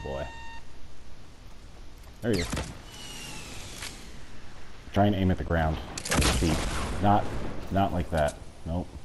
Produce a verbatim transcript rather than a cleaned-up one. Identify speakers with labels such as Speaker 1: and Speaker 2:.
Speaker 1: boy. There he is. Try and aim at the ground. Feet. Not, not like that. Nope.